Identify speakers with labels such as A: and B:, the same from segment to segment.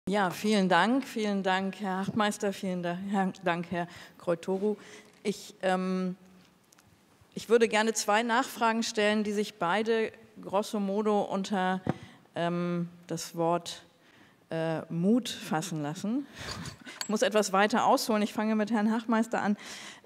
A: Ja, vielen Dank, Herr Hachtmeister, vielen Dank, Herr Kroitoru. Ich würde gerne zwei Nachfragen stellen, die sich beide grosso modo unter das Wort Mut fassen lassen. Ich muss etwas weiter ausholen, ich fange mit Herrn Hachtmeister an.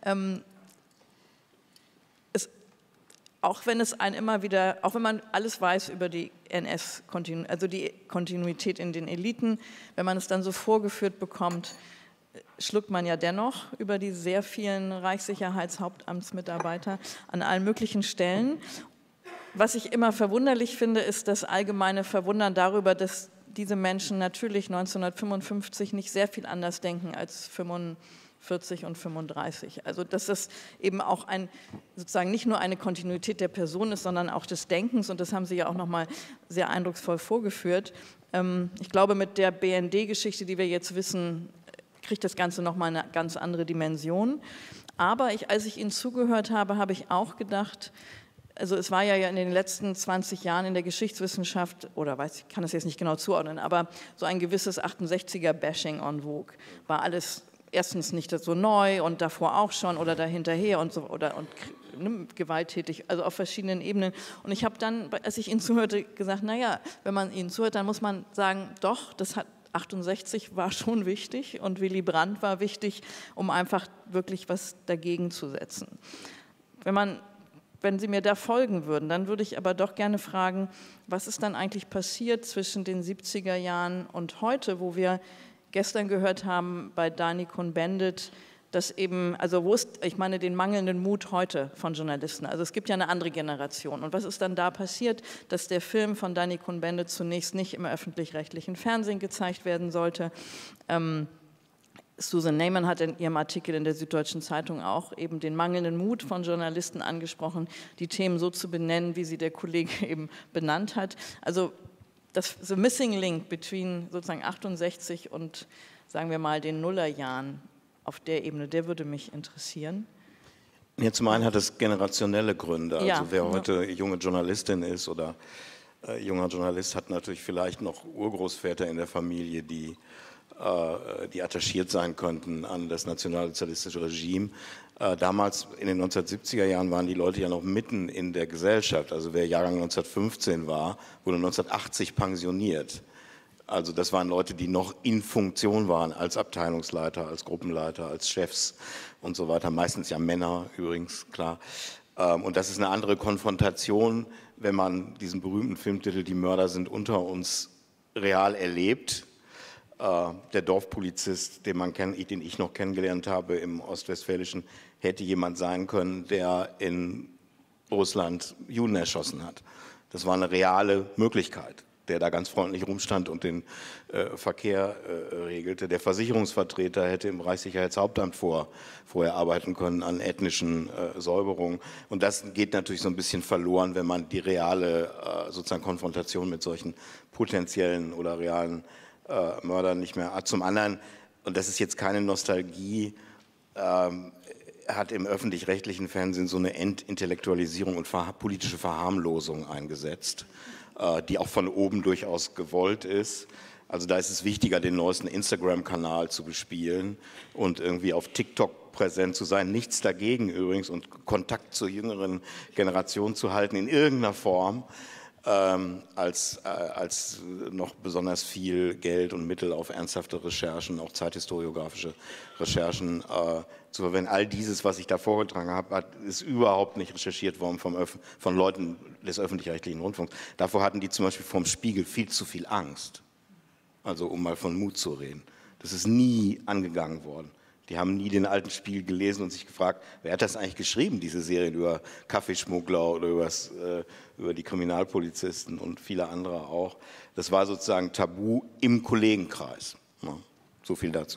A: Auch wenn es einen immer wieder, auch wenn man alles weiß über die NS-Kontinuität, also die Kontinuität in den Eliten, wenn man es dann so vorgeführt bekommt, schluckt man ja dennoch über die sehr vielen Reichssicherheitshauptamtsmitarbeiter an allen möglichen Stellen. Was ich immer verwunderlich finde, ist das allgemeine Verwundern darüber, dass diese Menschen natürlich 1955 nicht sehr viel anders denken als 45 und 35. Also dass das eben auch sozusagen nicht nur eine Kontinuität der Person ist, sondern auch des Denkens, und das haben Sie ja auch nochmal sehr eindrucksvoll vorgeführt. Ich glaube, mit der BND-Geschichte, die wir jetzt wissen, kriegt das Ganze nochmal eine ganz andere Dimension. Aber als ich Ihnen zugehört habe, habe ich auch gedacht, also es war ja in den letzten 20 Jahren in der Geschichtswissenschaft, oder ich kann das jetzt nicht genau zuordnen, aber so ein gewisses 68er-Bashing en vogue. War alles erstens nicht so neu und davor auch schon oder dahinterher und so und gewalttätig, also auf verschiedenen Ebenen. Und ich habe dann, als ich Ihnen zuhörte, gesagt, naja, wenn man Ihnen zuhört, dann muss man sagen, doch, 68 war schon wichtig und Willy Brandt war wichtig, um einfach wirklich was dagegen zu setzen. Wenn Sie mir da folgen würden, dann würde ich aber doch gerne fragen, was ist dann eigentlich passiert zwischen den 70er Jahren und heute, wo wir gestern gehört haben bei Dani Cohn-Bendit, dass eben, also ich meine den mangelnden Mut heute von Journalisten, also es gibt ja eine andere Generation. Und was ist dann da passiert, dass der Film von Dani Cohn-Bendit zunächst nicht im öffentlich-rechtlichen Fernsehen gezeigt werden sollte? Susan Neyman hat in ihrem Artikel in der Süddeutschen Zeitung auch eben den mangelnden Mut von Journalisten angesprochen, die Themen so zu benennen, wie sie der Kollege eben benannt hat. Also the missing link between sozusagen 68 und, sagen wir mal, den Nullerjahren auf der Ebene, der würde mich interessieren.
B: Ja, zum einen hat es generationelle Gründe. Also
A: ja,
B: wer heute junge Journalistin ist oder junger Journalist, hat natürlich vielleicht noch Urgroßväter in der Familie, die attachiert sein könnten an das nationalsozialistische Regime. Damals in den 1970er Jahren waren die Leute ja noch mitten in der Gesellschaft. Also wer Jahrgang 1915 war, wurde 1980 pensioniert. Also das waren Leute, die noch in Funktion waren als Abteilungsleiter, als Gruppenleiter, als Chefs und so weiter. Meistens ja Männer übrigens, klar. Und das ist eine andere Konfrontation, wenn man diesen berühmten Filmtitel "Die Mörder sind unter uns" real erlebt. Der Dorfpolizist, den ich noch kennengelernt habe im Ostwestfälischen, hätte jemand sein können, der in Russland Juden erschossen hat. Das war eine reale Möglichkeit, der da ganz freundlich rumstand und den Verkehr regelte. Der Versicherungsvertreter hätte im Reichssicherheitshauptamt vorher arbeiten können an ethnischen Säuberungen. Und das geht natürlich so ein bisschen verloren, wenn man die reale sozusagen Konfrontation mit solchen potenziellen oder realen Mördern nicht mehr hat. Zum anderen, und das ist jetzt keine Nostalgie, hat im öffentlich-rechtlichen Fernsehen so eine Entintellektualisierung und politische Verharmlosung eingesetzt, die auch von oben durchaus gewollt ist. Also da ist es wichtiger, den neuesten Instagram-Kanal zu bespielen und irgendwie auf TikTok präsent zu sein. Nichts dagegen übrigens, und Kontakt zur jüngeren Generation zu halten in irgendeiner Form, als noch besonders viel Geld und Mittel auf ernsthafte Recherchen, auch zeithistoriografische Recherchen zu verwenden. All dieses, was ich da vorgetragen habe, ist überhaupt nicht recherchiert worden von Leuten des öffentlich-rechtlichen Rundfunks. Davor hatten die zum Beispiel vom Spiegel viel zu viel Angst. Also um mal von Mut zu reden. Das ist nie angegangen worden. Die haben nie den alten Spiegel gelesen und sich gefragt, wer hat das eigentlich geschrieben, diese Serien über Kaffeeschmuggler oder über die Kriminalpolizisten und viele andere auch. Das war sozusagen tabu im Kollegenkreis. Ja, so viel dazu.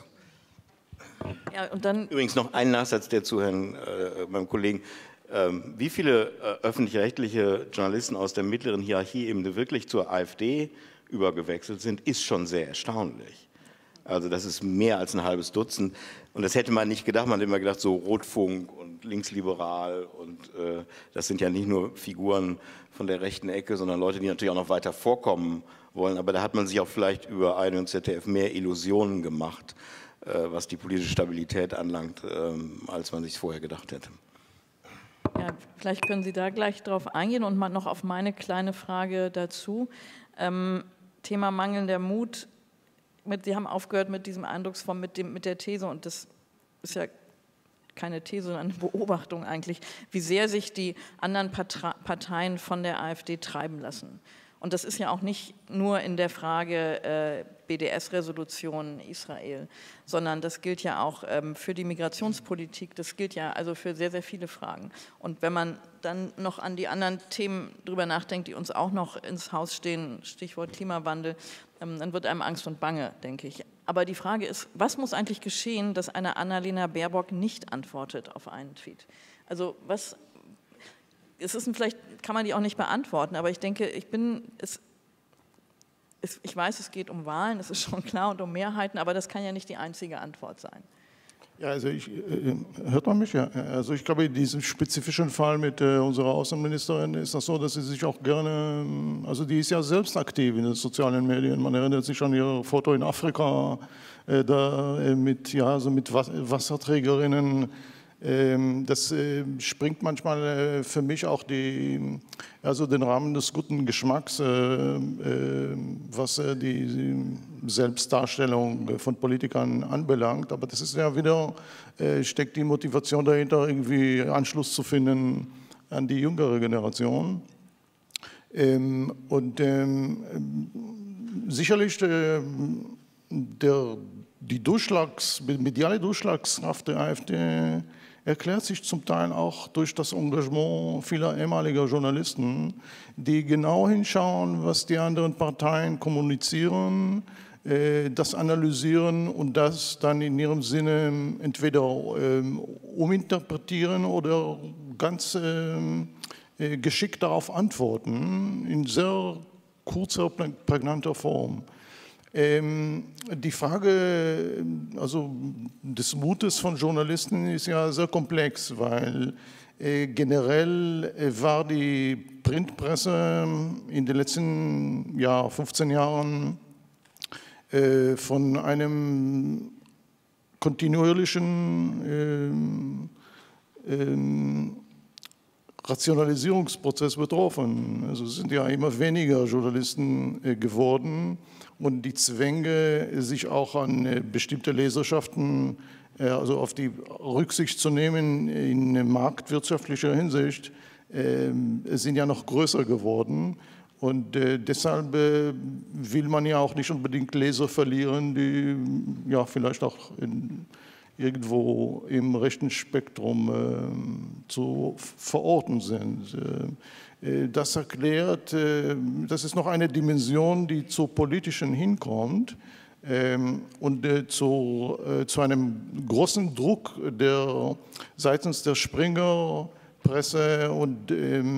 A: Ja, und dann
B: übrigens noch ein Nachsatz dazu, meinem Kollegen. Wie viele öffentlich-rechtliche Journalisten aus der mittleren Hierarchieebene wirklich zur AfD übergewechselt sind, ist schon sehr erstaunlich. Also das ist mehr als ein halbes Dutzend. Und das hätte man nicht gedacht. Man hat immer gedacht, so Rotfunk und und linksliberal und das sind ja nicht nur Figuren von der rechten Ecke, sondern Leute, die natürlich auch noch weiter vorkommen wollen, aber da hat man sich auch vielleicht über ARD und ZDF mehr Illusionen gemacht, was die politische Stabilität anlangt, als man sich vorher gedacht hätte.
A: Ja, vielleicht können Sie da gleich drauf eingehen und mal noch auf meine kleine Frage dazu. Thema mangelnder Mut. Sie haben aufgehört mit diesem Eindrucksform, mit der These, und das ist ja keine These, sondern eine Beobachtung eigentlich, wie sehr sich die anderen Parteien von der AfD treiben lassen. Und das ist ja auch nicht nur in der Frage BDS-Resolution Israel, sondern das gilt ja auch für die Migrationspolitik, das gilt ja also für sehr, sehr viele Fragen. Und wenn man dann noch an die anderen Themen drüber nachdenkt, die uns auch noch ins Haus stehen, Stichwort Klimawandel, dann wird einem Angst und Bange, denke ich. Aber die Frage ist, was muss eigentlich geschehen, dass eine Annalena Baerbock nicht antwortet auf einen Tweet? Also was... vielleicht kann man die auch nicht beantworten, aber ich denke, ich weiß, es geht um Wahlen, das ist schon klar, und um Mehrheiten, aber das kann ja nicht die einzige Antwort sein.
C: Ja, also hört man mich? Ja. Also ich glaube, in diesem spezifischen Fall mit unserer Außenministerin ist das so, dass sie sich auch gerne, also die ist ja selbst aktiv in den sozialen Medien. Man erinnert sich an ihr Foto in Afrika, mit Wasserträgerinnen. Das springt manchmal für mich auch den Rahmen des guten Geschmacks, was die Selbstdarstellung von Politikern anbelangt. Aber das ist ja wieder, steckt die Motivation dahinter, irgendwie Anschluss zu finden an die jüngere Generation. Sicherlich die mediale Durchschlagskraft der AfD erklärt sich zum Teil auch durch das Engagement vieler ehemaliger Journalisten, die genau hinschauen, was die anderen Parteien kommunizieren, das analysieren und das dann in ihrem Sinne entweder uminterpretieren oder ganz geschickt darauf antworten, in sehr kurzer, prägnanter Form. Die Frage des Mutes von Journalisten ist ja sehr komplex, weil generell war die Printpresse in den letzten 15 Jahren von einem kontinuierlichen Rationalisierungsprozess betroffen. Also es sind ja immer weniger Journalisten geworden. Und die Zwänge, sich auch an bestimmte Leserschaften, also auf die Rücksicht zu nehmen in marktwirtschaftlicher Hinsicht, sind ja noch größer geworden. Und deshalb will man ja auch nicht unbedingt Leser verlieren, die ja vielleicht auch irgendwo im rechten Spektrum zu verorten sind. Das erklärt, das ist noch eine Dimension, die zur politischen hinkommt und zu einem großen Druck seitens der Springer-Presse und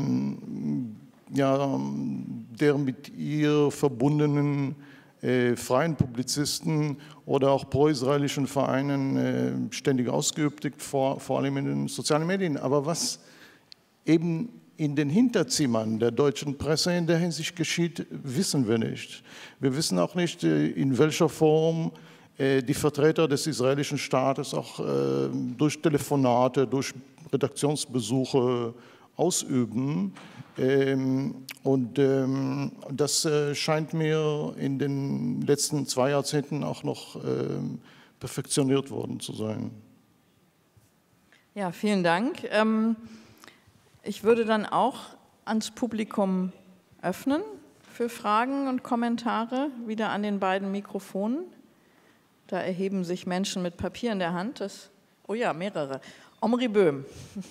C: der mit ihr verbundenen freien Publizisten oder auch pro-israelischen Vereinen ständig ausgeübt wird, vor allem in den sozialen Medien. Aber was eben in den Hinterzimmern der deutschen Presse in der Hinsicht geschieht, wissen wir nicht. Wir wissen auch nicht, in welcher Form die Vertreter des israelischen Staates auch durch Telefonate, durch Redaktionsbesuche ausüben. Und das scheint mir in den letzten 2 Jahrzehnten auch noch perfektioniert worden zu sein.
A: Ja, vielen Dank. Ich würde dann auch ans Publikum öffnen für Fragen und Kommentare, wieder an den beiden Mikrofonen. Da erheben sich Menschen mit Papier in der Hand. Oh ja, mehrere. Omri Böhm.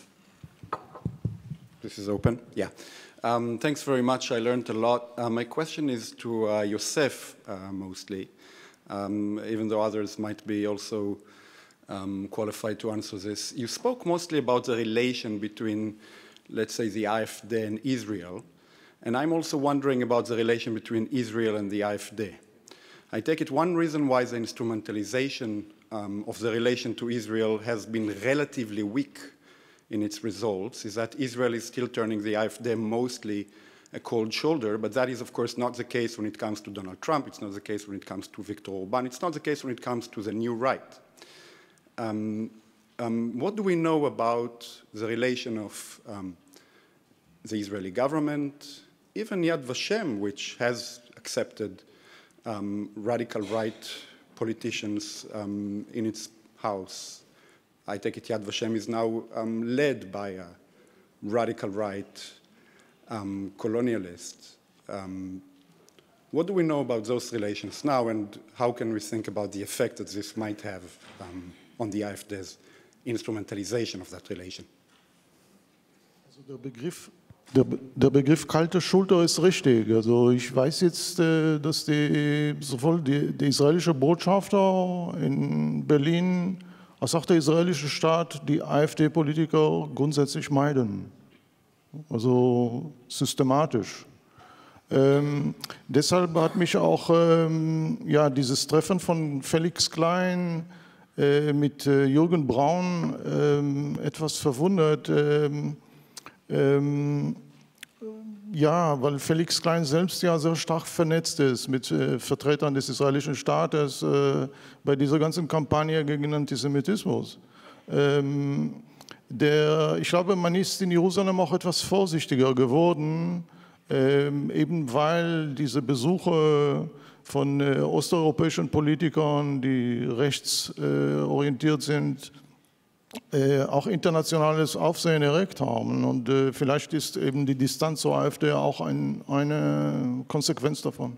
D: This is open. Yeah. Thanks very much. I learned a lot. My question is to Yosef mostly, even though others might be also qualified to answer this. You spoke mostly about the relation between, let's say, the AfD and Israel. And I'm also wondering about the relation between Israel and the AfD. I take it one reason why the instrumentalization of the relation to Israel has been relatively weak in its results is that Israel is still turning the AfD mostly a cold shoulder, but that is, of course, not the case when it comes to Donald Trump. It's not the case when it comes to Viktor Orban. It's not the case when it comes to the new right. What do we know about the relation of the Israeli government, even Yad Vashem, which has accepted radical right politicians in its house? I take it Yad Vashem is now led by a radical right colonialist. What do we know about those relations now, and how can we think about the effect that this might have on the AfD's instrumentalization of that relation?
C: Also der Begriff kalte Schulter ist richtig. Also ich weiß jetzt, dass sowohl der israelische Botschafter in Berlin als auch der israelische Staat die AfD-Politiker grundsätzlich meiden. Also systematisch. Deshalb hat mich auch dieses Treffen von Felix Klein mit Jürgen Braun etwas verwundert. Weil Felix Klein selbst ja sehr stark vernetzt ist mit Vertretern des israelischen Staates bei dieser ganzen Kampagne gegen Antisemitismus. Ich glaube, man ist in Jerusalem auch etwas vorsichtiger geworden, eben weil diese Besuche von osteuropäischen Politikern, die rechtsorientiert sind, auch internationales Aufsehen erregt haben. Und vielleicht ist eben die Distanz zur AfD auch eine Konsequenz davon.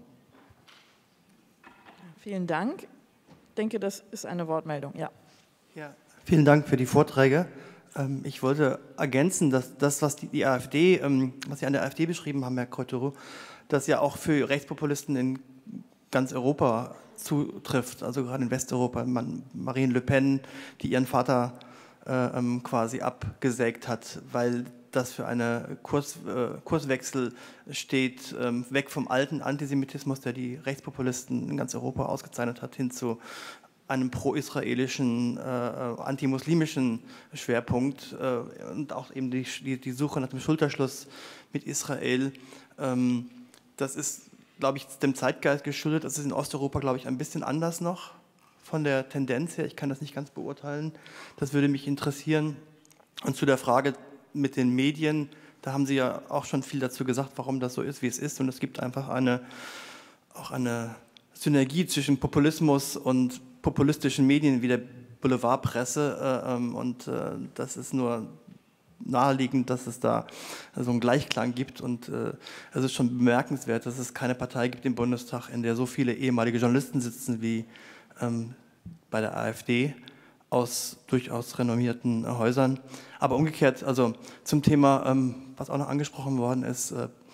A: Vielen Dank. Ich denke, das ist eine Wortmeldung. Ja,
E: vielen Dank für die Vorträge. Ich wollte ergänzen, dass das, was die AfD, was Sie an der AfD beschrieben haben, Herr Kreuterow, das ja auch für Rechtspopulisten in ganz Europa zutrifft, also gerade in Westeuropa. Marine Le Pen, die ihren Vater quasi abgesägt hat, weil das für einen Kurswechsel steht, weg vom alten Antisemitismus, der die Rechtspopulisten in ganz Europa ausgezeichnet hat, hin zu einem pro-israelischen, antimuslimischen Schwerpunkt und auch eben die Suche nach dem Schulterschluss mit Israel. Das ist, glaube ich, dem Zeitgeist geschuldet. Das ist in Osteuropa, glaube ich, ein bisschen anders noch von der Tendenz her. Ich kann das nicht ganz beurteilen. Das würde mich interessieren. Und zu der Frage mit den Medien, da haben Sie ja auch schon viel dazu gesagt, warum das so ist, wie es ist. Und es gibt einfach auch eine Synergie zwischen Populismus und populistischen Medien wie der Boulevardpresse. Und das ist nur naheliegend, dass es da so einen Gleichklang gibt. Und es ist schon bemerkenswert, dass es keine Partei gibt im Bundestag, in der so viele ehemalige Journalisten sitzen wie bei der AfD aus durchaus renommierten Häusern. Aber umgekehrt, also zum Thema, was auch noch angesprochen worden ist,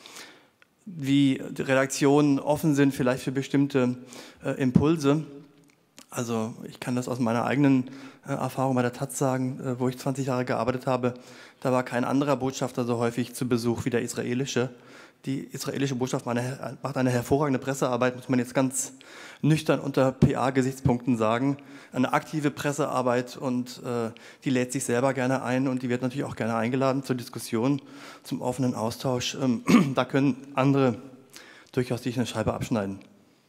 E: wie die Redaktionen offen sind vielleicht für bestimmte Impulse. Also ich kann das aus meiner eigenen Erfahrung bei der Taz sagen, wo ich 20 Jahre gearbeitet habe. Da war kein anderer Botschafter so häufig zu Besuch wie der israelische. Die israelische Botschaft macht eine hervorragende Pressearbeit, muss man jetzt ganz nüchtern unter PA-Gesichtspunkten sagen. Eine aktive Pressearbeit, und die lädt sich selber gerne ein, und die wird natürlich auch gerne eingeladen zur Diskussion, zum offenen Austausch. Da können andere durchaus sich eine Scheibe abschneiden.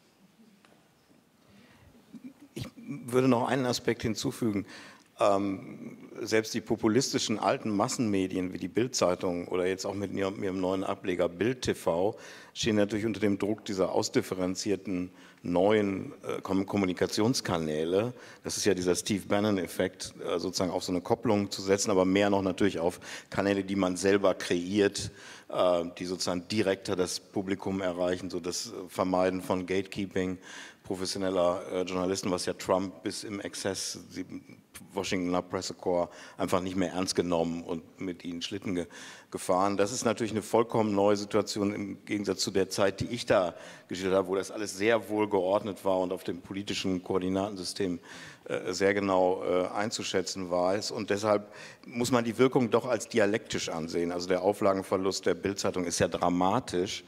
B: Ich würde noch einen Aspekt hinzufügen. Selbst die populistischen alten Massenmedien wie die Bild-Zeitung oder jetzt auch mit ihrem neuen Ableger Bild TV stehen natürlich unter dem Druck dieser ausdifferenzierten neuen Kommunikationskanäle. Das ist ja dieser Steve Bannon-Effekt, sozusagen auf so eine Kopplung zu setzen, aber mehr noch natürlich auf Kanäle, die man selber kreiert, die sozusagen direkter das Publikum erreichen, so das Vermeiden von Gatekeeping professioneller Journalisten, was ja Trump bis im Exzess, die Washingtoner Pressecorps, einfach nicht mehr ernst genommen und mit ihnen Schlitten gefahren. Das ist natürlich eine vollkommen neue Situation im Gegensatz zu der Zeit, die ich da geschildert habe, wo das alles sehr wohl geordnet war und auf dem politischen Koordinatensystem sehr genau einzuschätzen war. Und deshalb muss man die Wirkung doch als dialektisch ansehen. Also der Auflagenverlust der Bild-Zeitung ist ja dramatisch.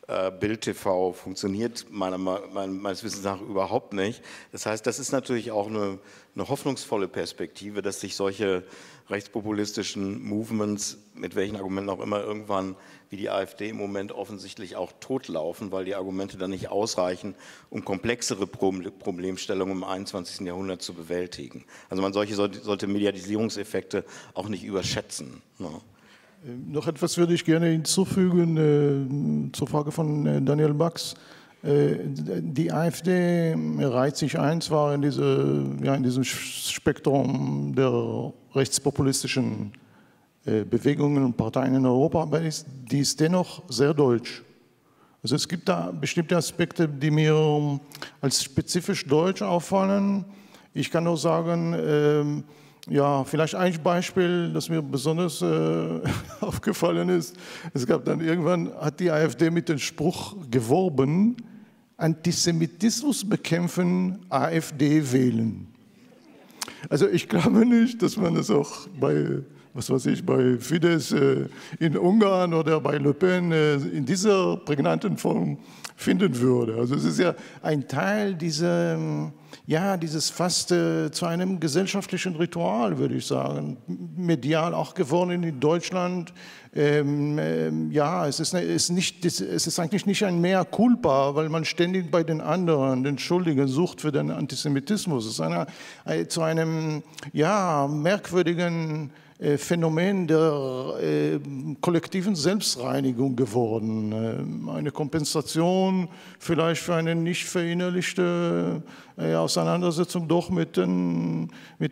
B: Bild TV funktioniert meines Wissens nach überhaupt nicht. Das heißt, das ist natürlich auch eine hoffnungsvolle Perspektive, dass sich solche rechtspopulistischen Movements, mit welchen Argumenten auch immer, irgendwann wie die AfD im Moment offensichtlich auch totlaufen, weil die Argumente dann nicht ausreichen, um komplexere Problemstellungen im 21. Jahrhundert zu bewältigen. Also man sollte Medialisierungseffekte auch nicht überschätzen. Ne?
C: Noch etwas würde ich gerne hinzufügen zur Frage von Daniel Bax. Die AfD reiht sich ein, zwar in diesem Spektrum der rechtspopulistischen Bewegungen und Parteien in Europa, aber die ist dennoch sehr deutsch. Also es gibt da bestimmte Aspekte, die mir als spezifisch deutsch auffallen. Ich kann nur sagen, ja, vielleicht ein Beispiel, das mir besonders aufgefallen ist. Es gab dann irgendwann, hat die AfD mit dem Spruch geworben, Antisemitismus bekämpfen, AfD wählen. Also ich glaube nicht, dass man das auch bei, was weiß ich, bei Fidesz in Ungarn oder bei Le Pen in dieser prägnanten Form finden würde. Also es ist ja ein Teil dieses fast zu einem gesellschaftlichen Ritual, würde ich sagen, medial auch geworden in Deutschland. Ja, es ist eigentlich nicht ein Mea culpa, weil man ständig bei den anderen den Schuldigen sucht für den Antisemitismus. Es ist zu einem merkwürdigen Phänomen der kollektiven Selbstreinigung geworden. Eine Kompensation vielleicht für eine nicht verinnerlichte Auseinandersetzung doch mit dem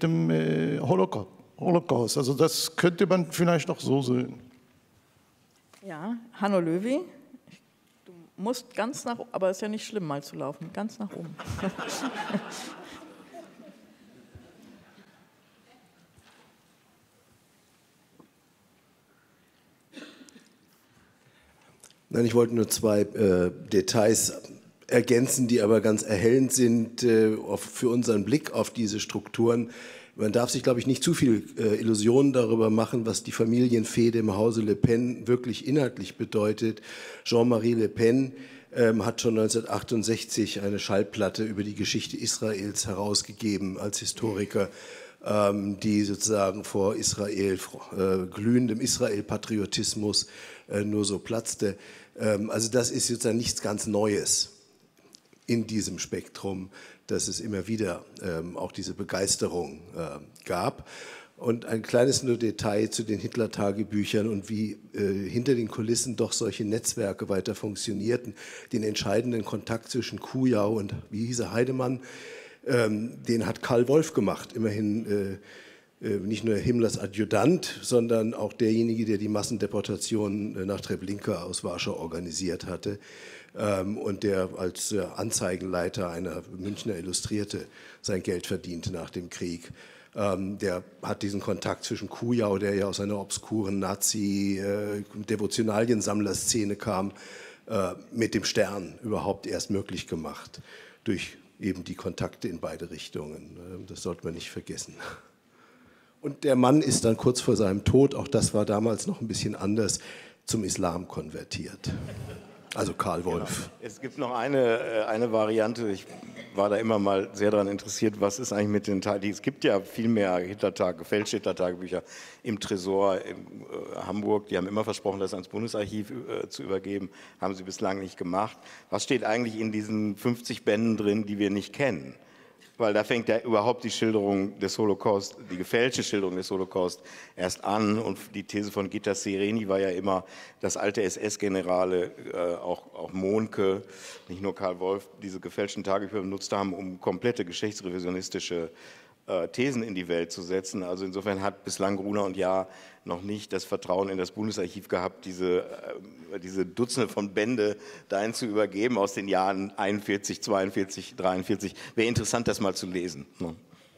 C: Holocaust. Also das könnte man vielleicht auch so sehen.
A: Ja, Hanno Löwy, du musst ganz nach oben, aber es ist ja nicht schlimm, mal zu laufen, ganz nach oben.
F: Nein, ich wollte nur zwei Details ergänzen, die aber ganz erhellend sind für unseren Blick auf diese Strukturen. Man darf sich, glaube ich, nicht zu viel Illusionen darüber machen, was die Familienfehde im Hause Le Pen wirklich inhaltlich bedeutet. Jean-Marie Le Pen hat schon 1968 eine Schallplatte über die Geschichte Israels herausgegeben als Historiker, die sozusagen vor Israel, glühendem Israel-Patriotismus nur so platzte. Also das ist sozusagen nichts ganz Neues in diesem Spektrum, dass es immer wieder auch diese Begeisterung gab. Und ein kleines nur Detail zu den Hitler-Tagebüchern und wie hinter den Kulissen doch solche Netzwerke weiter funktionierten. Den entscheidenden Kontakt zwischen Kujau und, wie hieß er, Heidemann, den hat Karl Wolff gemacht. Immerhin nicht nur Himmlers Adjutant, sondern auch derjenige, der die Massendeportation nach Treblinka aus Warschau organisiert hatte und der als Anzeigenleiter einer Münchner Illustrierte sein Geld verdiente nach dem Krieg. Der hat diesen Kontakt zwischen Kujau, der ja aus einer obskuren Nazi-Devotionaliensammlerszene kam, mit dem Stern überhaupt erst möglich gemacht, durch eben die Kontakte in beide Richtungen. Das sollte man nicht vergessen. Und der Mann ist dann kurz vor seinem Tod, auch das war damals noch ein bisschen anders, zum Islam konvertiert. Also Karl Wolff.
B: Genau. Es gibt noch eine Variante, ich war da immer mal sehr daran interessiert, was ist eigentlich mit den Tagebüchern. Es gibt ja viel mehr gefälschte Hitler-Tagebücher im Tresor in Hamburg. Die haben immer versprochen, das ans Bundesarchiv zu übergeben, haben sie bislang nicht gemacht. Was steht eigentlich in diesen 50 Bänden drin, die wir nicht kennen? Weil da fängt ja überhaupt die Schilderung des Holocaust, die gefälschte Schilderung des Holocaust erst an. Und die These von Gitta Sereni war ja immer, dass alte SS-Generale, auch Mohnke, nicht nur Karl Wolff, diese gefälschten Tagebücher benutzt haben, um komplette geschichtsrevisionistische Thesen in die Welt zu setzen. Also insofern hat bislang Gruner und Jahr noch nicht das Vertrauen in das Bundesarchiv gehabt, diese Dutzende von Bände dahin zu übergeben aus den Jahren 41, 42, 43. Wäre interessant, das mal zu lesen. Ne?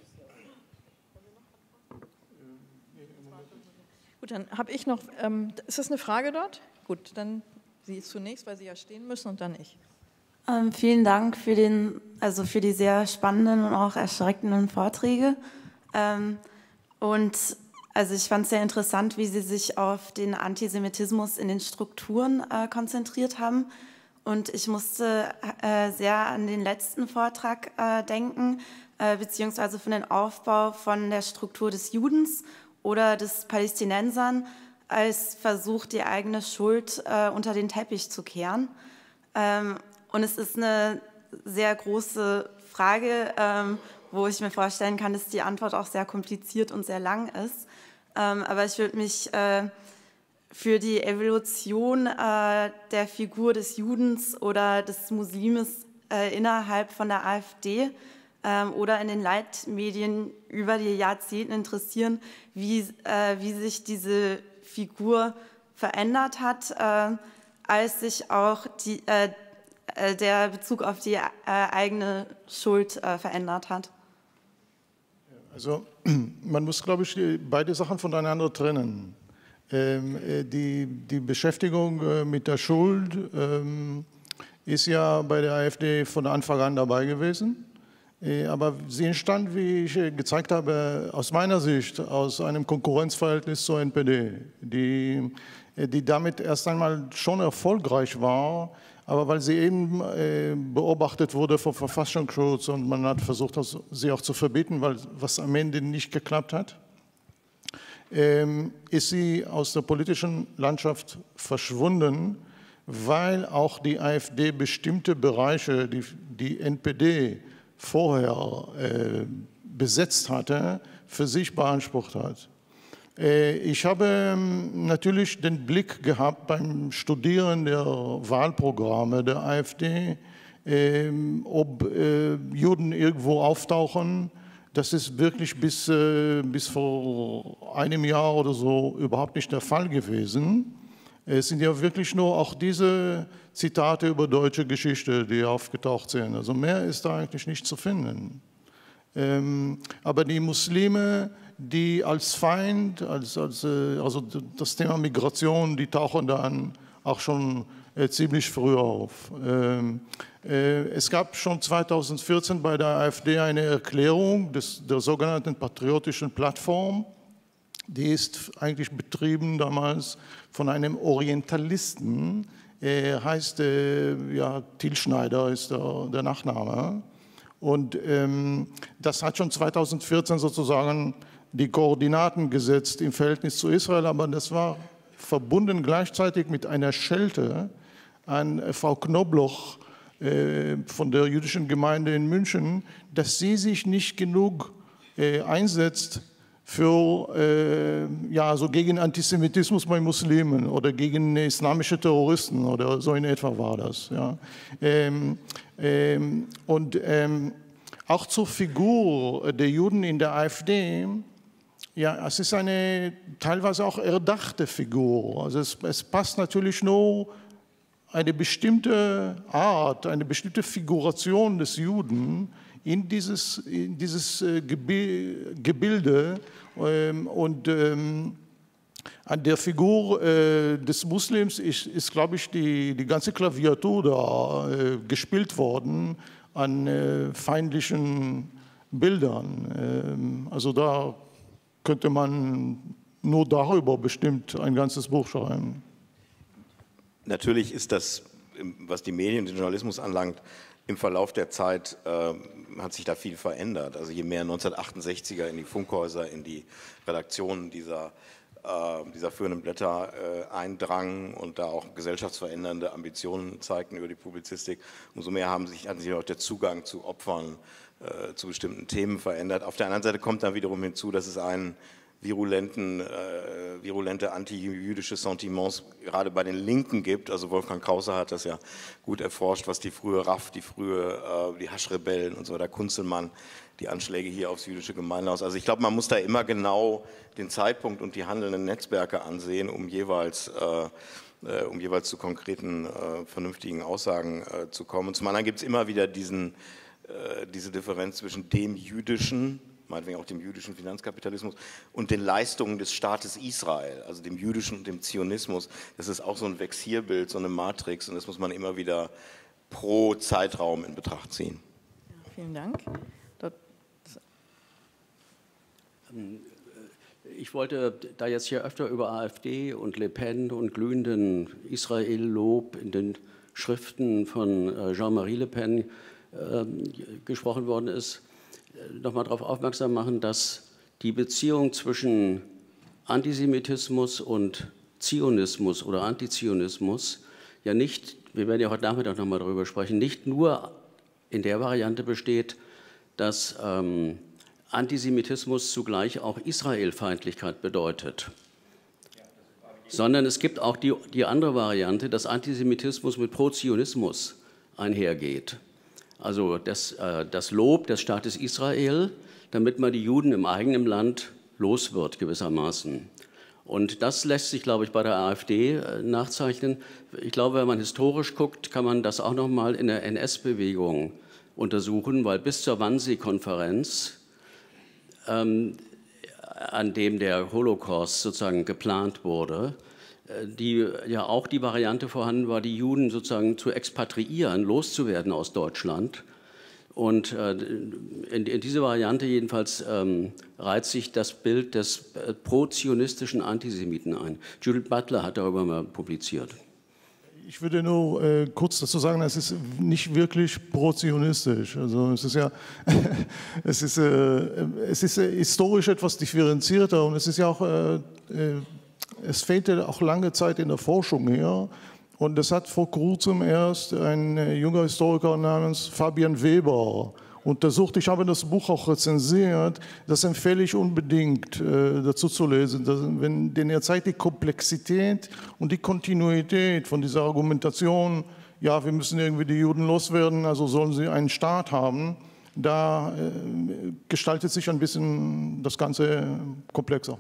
A: Gut, dann habe ich noch, ist das eine Frage dort? Gut, dann Sie zunächst, weil Sie ja stehen müssen und dann ich.
G: Vielen Dank für die sehr spannenden und auch erschreckenden Vorträge. Ich fand es sehr interessant, wie Sie sich auf den Antisemitismus in den Strukturen konzentriert haben. Und ich musste sehr an den letzten Vortrag denken, beziehungsweise von dem Aufbau von der Struktur des Judens oder des Palästinensern als Versuch, die eigene Schuld unter den Teppich zu kehren. Und es ist eine sehr große Frage, wo ich mir vorstellen kann, dass die Antwort auch sehr kompliziert und sehr lang ist. Aber ich würde mich für die Evolution der Figur des Judens oder des Muslimes innerhalb von der AfD oder in den Leitmedien über die Jahrzehnte interessieren, wie sich diese Figur verändert hat, als sich auch der Bezug auf die eigene Schuld verändert hat.
C: Also man muss, glaube ich, beide Sachen voneinander trennen. Die Beschäftigung mit der Schuld ist ja bei der AfD von Anfang an dabei gewesen. Aber sie entstand, wie ich gezeigt habe, aus meiner Sicht aus einem Konkurrenzverhältnis zur NPD, die damit erst einmal schon erfolgreich war, aber weil sie eben beobachtet wurde vom Verfassungsschutz und man hat versucht, sie auch zu verbieten, weil was am Ende nicht geklappt hat, ist sie aus der politischen Landschaft verschwunden, weil auch die AfD bestimmte Bereiche, die NPD vorher besetzt hatte, für sich beansprucht hat. Ich habe natürlich den Blick gehabt beim Studieren der Wahlprogramme der AfD, ob Juden irgendwo auftauchen. Das ist wirklich bis vor einem Jahr oder so überhaupt nicht der Fall gewesen. Es sind ja wirklich nur auch diese Zitate über deutsche Geschichte, die aufgetaucht sind. Also mehr ist da eigentlich nicht zu finden. Aber die Muslime, die als Feind, also das Thema Migration, die tauchen dann auch schon ziemlich früh auf. Es gab schon 2014 bei der AfD eine Erklärung der sogenannten patriotischen Plattform. Die ist eigentlich betrieben damals von einem Orientalisten, heißt Til Schneider ist der Nachname. Und das hat schon 2014 sozusagen die Koordinaten gesetzt im Verhältnis zu Israel, aber das war verbunden gleichzeitig mit einer Schelte an Frau Knobloch von der jüdischen Gemeinde in München, dass sie sich nicht genug einsetzt für, so gegen Antisemitismus bei Muslimen oder gegen islamische Terroristen oder so in etwa war das. Ja. Auch zur Figur der Juden in der AfD, ja, es ist eine teilweise auch erdachte Figur. Also es passt natürlich nur eine bestimmte Art, eine bestimmte Figuration des Juden in dieses Gebilde und an der Figur des Muslims ist glaube ich, die ganze Klaviatur da gespielt worden an feindlichen Bildern. Also da könnte man nur darüber bestimmt ein ganzes Buch schreiben.
B: Natürlich ist das, was die Medien und den Journalismus anlangt, im Verlauf der Zeit hat sich da viel verändert. Also je mehr 1968er in die Funkhäuser, in die Redaktionen dieser führenden Blätter eindrangen und da auch gesellschaftsverändernde Ambitionen zeigten über die Publizistik, umso mehr hat sich auch der Zugang zu Opfern, zu bestimmten Themen verändert. Auf der anderen Seite kommt dann wiederum hinzu, dass es einen virulente anti-jüdische Sentiments gerade bei den Linken gibt. Also Wolfgang Krauser hat das ja gut erforscht, was die frühe RAF, die Haschrebellen und so weiter, Kunzelmann, die Anschläge hier aufs jüdische Gemeindehaus. Also ich glaube, man muss da immer genau den Zeitpunkt und die handelnden Netzwerke ansehen, um jeweils zu konkreten, vernünftigen Aussagen zu kommen. Und zum anderen gibt es immer wieder diese Differenz zwischen dem jüdischen, meinetwegen auch dem jüdischen Finanzkapitalismus und den Leistungen des Staates Israel, also dem jüdischen und dem Zionismus. Das ist auch so ein Vexierbild, so eine Matrix und das muss man immer wieder pro Zeitraum in Betracht ziehen.
A: Ja, vielen Dank.
H: Ich wollte da jetzt hier öfter über AfD und Le Pen und glühenden Israel-Lob in den Schriften von Jean-Marie Le Pen gesprochen worden ist, nochmal darauf aufmerksam machen, dass die Beziehung zwischen Antisemitismus und Zionismus oder Antizionismus ja nicht, wir werden ja heute Nachmittag nochmal darüber sprechen, nicht nur in der Variante besteht, dass Antisemitismus zugleich auch Israelfeindlichkeit bedeutet, sondern es gibt auch die andere Variante, dass Antisemitismus mit Prozionismus einhergeht. Also das Lob des Staates Israel, damit man die Juden im eigenen Land los wird gewissermaßen. Und das lässt sich, glaube ich, bei der AfD nachzeichnen. Ich glaube, wenn man historisch guckt, kann man das auch noch mal in der NS-Bewegung untersuchen, weil bis zur Wannsee-Konferenz, an dem der Holocaust sozusagen geplant wurde, die ja auch die Variante vorhanden war, die Juden sozusagen zu expatriieren, loszuwerden aus Deutschland. Und in diese Variante jedenfalls reiht sich das Bild des pro-zionistischen Antisemiten ein. Judith Butler hat darüber mal publiziert.
C: Ich würde nur kurz dazu sagen, es ist nicht wirklich pro-zionistisch. Also es ist ja, es ist historisch etwas differenzierter und es ist ja auch, es fehlte auch lange Zeit in der Forschung her. Und das hat vor kurzem erst ein junger Historiker namens Fabian Weber untersucht. Ich habe das Buch auch rezensiert. Das empfehle ich unbedingt dazu zu lesen. Denn er zeigt die Komplexität und die Kontinuität von dieser Argumentation, ja, wir müssen irgendwie die Juden loswerden, also sollen sie einen Staat haben. Da gestaltet sich ein bisschen das Ganze komplexer.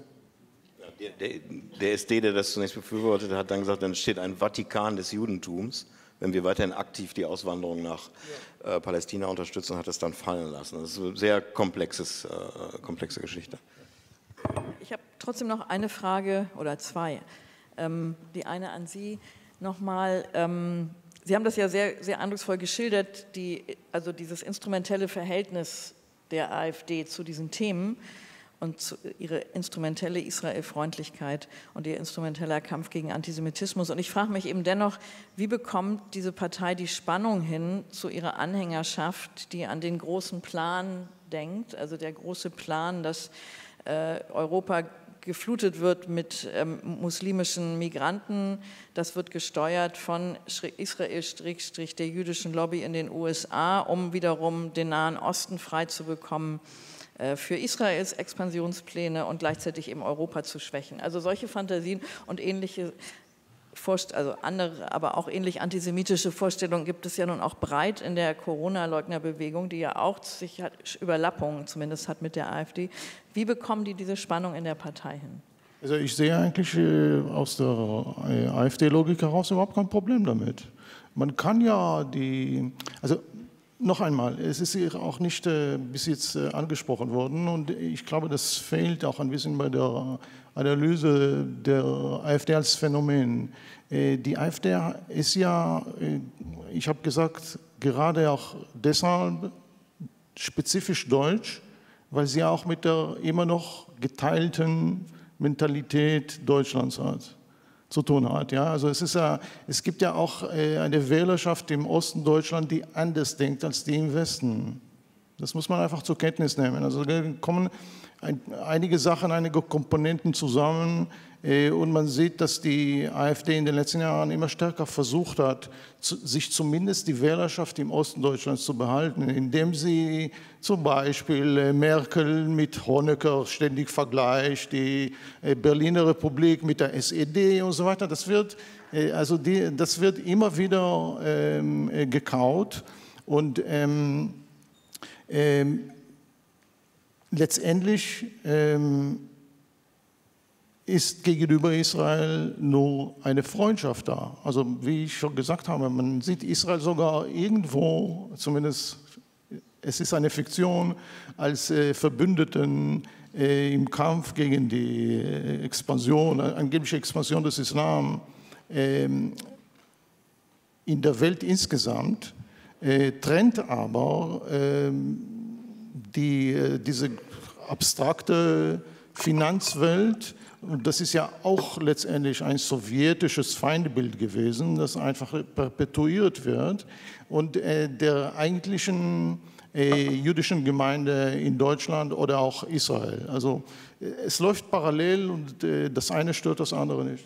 B: Der SD, der das zunächst befürwortet hat, dann gesagt, dann entsteht ein Vatikan des Judentums. Wenn wir weiterhin aktiv die Auswanderung nach Palästina unterstützen, hat es dann fallen lassen. Das ist eine sehr komplexe Geschichte.
A: Ich habe trotzdem noch eine Frage oder zwei. Die eine an Sie nochmal. Sie haben das ja sehr, sehr eindrucksvoll geschildert, also dieses instrumentelle Verhältnis der AfD zu diesen Themen und ihre instrumentelle Israel-Freundlichkeit und ihr instrumenteller Kampf gegen Antisemitismus. Und ich frage mich eben dennoch, wie bekommt diese Partei die Spannung hin zu ihrer Anhängerschaft, die an den großen Plan denkt, also der große Plan, dass Europa geflutet wird mit muslimischen Migranten. Das wird gesteuert von Israel-der jüdischen Lobby in den USA, um wiederum den Nahen Osten frei zu bekommen für Israels Expansionspläne und gleichzeitig eben Europa zu schwächen. Also solche Fantasien und ähnliche also andere, aber auch ähnlich antisemitische Vorstellungen gibt es ja nun auch breit in der Corona-Leugnerbewegung, die ja auch Überlappungen zumindest hat mit der AfD. Wie bekommen die diese Spannung in der Partei hin?
C: Also ich sehe eigentlich aus der AfD-Logik heraus überhaupt kein Problem damit. Man kann ja also noch einmal, es ist auch nicht bis jetzt angesprochen worden und ich glaube, das fehlt auch ein bisschen bei der Analyse der AfD als Phänomen. Die AfD ist ja, ich habe gesagt, gerade auch deshalb spezifisch deutsch, weil sie auch mit der immer noch geteilten Mentalität Deutschlands zu tun hat. Ja? Also es gibt ja auch eine Wählerschaft im Osten Deutschland, die anders denkt als die im Westen. Das muss man einfach zur Kenntnis nehmen. Also da kommen einige Sachen, einige Komponenten zusammen und man sieht, dass die AfD in den letzten Jahren immer stärker versucht hat, sich zumindest die Wählerschaft im Osten Deutschlands zu behalten, indem sie zum Beispiel Merkel mit Honecker ständig vergleicht, die Berliner Republik mit der SED und so weiter. Das wird immer wieder gekaut und letztendlich ist gegenüber Israel nur eine Freundschaft da. Also wie ich schon gesagt habe, man sieht Israel sogar irgendwo, zumindest es ist eine Fiktion, als Verbündeten im Kampf gegen die angebliche Expansion des Islam in der Welt insgesamt, trennt aber diese abstrakte Finanzwelt Und das ist ja auch letztendlich ein sowjetisches Feindbild gewesen, das einfach perpetuiert wird und der eigentlichen jüdischen Gemeinde in Deutschland oder auch Israel. Also es läuft parallel und das eine stört das andere nicht.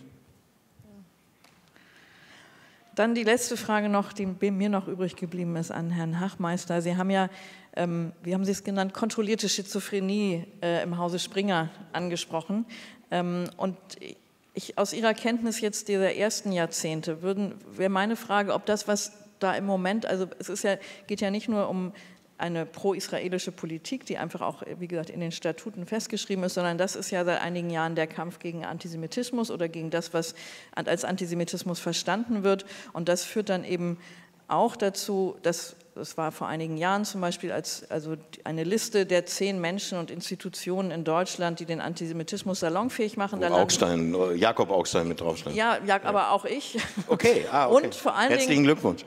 A: Dann die letzte Frage noch, die mir noch übrig geblieben ist an Herrn Hachmeister. Sie haben ja, wie haben Sie es genannt, kontrollierte Schizophrenie im Hause Springer angesprochen. Und aus Ihrer Kenntnis jetzt dieser ersten Jahrzehnte wäre meine Frage, ob das, was da im Moment, also geht ja nicht nur um eine pro-israelische Politik, die einfach auch, wie gesagt, in den Statuten festgeschrieben ist, sondern das ist ja seit einigen Jahren der Kampf gegen Antisemitismus oder gegen das, was als Antisemitismus verstanden wird. Und das führt dann eben auch dazu, das war vor einigen Jahren zum Beispiel also eine Liste der 10 Menschen und Institutionen in Deutschland, die den Antisemitismus salonfähig machen.
B: Jakob Augstein mit draufsteht.
A: Ja, aber auch ich.
B: Okay, okay.
A: Und vor allen Dingen,
B: herzlichen Glückwunsch.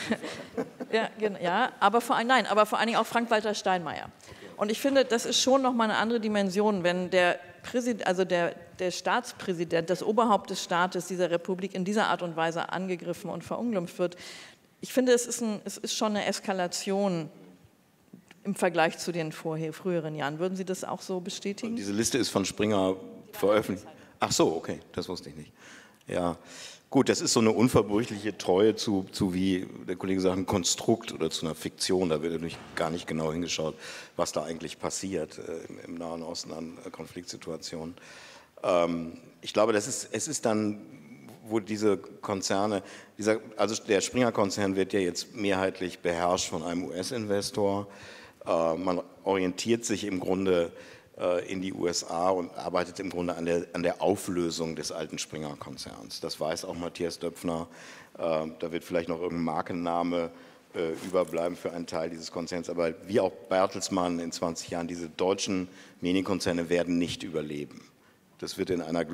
A: Ja, aber vor allen Dingen auch Frank-Walter Steinmeier. Und ich finde, das ist schon nochmal eine andere Dimension, wenn der Staatspräsident, das Oberhaupt des Staates dieser Republik in dieser Art und Weise angegriffen und verunglimpft wird. Ich finde, es ist schon eine Eskalation im Vergleich zu den früheren Jahren. Würden Sie das auch so bestätigen?
B: Und diese Liste ist von Springer veröffentlicht. Ach so, okay, das wusste ich nicht. Ja, gut, das ist so eine unverbrüchliche Treue zu wie der Kollege sagt, ein Konstrukt oder zu einer Fiktion. Da wird natürlich gar nicht genau hingeschaut, was da eigentlich passiert im Nahen Osten an Konfliktsituationen. Ich glaube, es ist dann, wo diese Konzerne, also der Springer-Konzern wird ja jetzt mehrheitlich beherrscht von einem US-Investor. Man orientiert sich im Grunde in die USA und arbeitet im Grunde an der Auflösung des alten Springer-Konzerns. Das weiß auch Matthias Döpfner. Da wird vielleicht noch irgendein Markenname überbleiben für einen Teil dieses Konzerns. Aber wie auch Bertelsmann in 20 Jahren, diese deutschen Medienkonzerne werden nicht überleben. Das wird in einer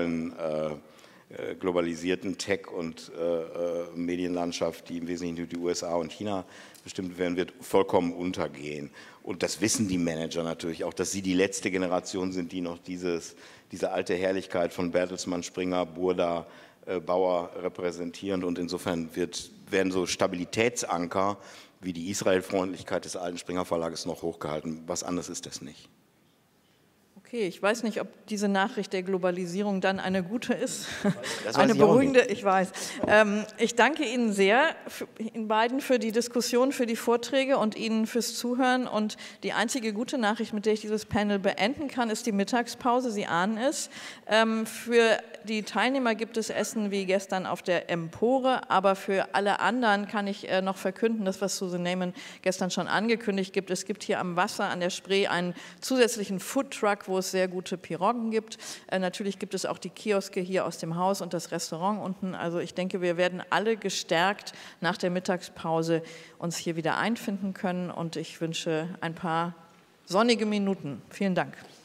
B: globalisierten Tech- und Medienlandschaft, die im Wesentlichen durch die USA und China bestimmt werden wird, vollkommen untergehen. Und das wissen die Manager natürlich auch, dass sie die letzte Generation sind, die noch diese alte Herrlichkeit von Bertelsmann, Springer, Burda, Bauer repräsentieren. Und insofern werden so Stabilitätsanker wie die Israelfreundlichkeit des alten Springer Verlages noch hochgehalten. Was anderes ist das nicht.
A: Okay, ich weiß nicht, ob diese Nachricht der Globalisierung dann eine gute ist,
B: eine
A: beruhigende, ich weiß. Ich danke Ihnen sehr, Ihnen beiden für die Diskussion, für die Vorträge und Ihnen fürs Zuhören. Und die einzige gute Nachricht, mit der ich dieses Panel beenden kann, ist die Mittagspause. Sie ahnen es. Für die Teilnehmer gibt es Essen wie gestern auf der Empore, aber für alle anderen kann ich noch verkünden, das, was Susan Neyman gestern schon angekündigt gibt. Es gibt hier am Wasser, an der Spree, einen zusätzlichen Foodtruck, wo es sehr gute Piroggen gibt. Natürlich gibt es auch die Kioske hier aus dem Haus und das Restaurant unten. Also ich denke, wir werden alle gestärkt nach der Mittagspause uns hier wieder einfinden können und ich wünsche ein paar sonnige Minuten. Vielen Dank.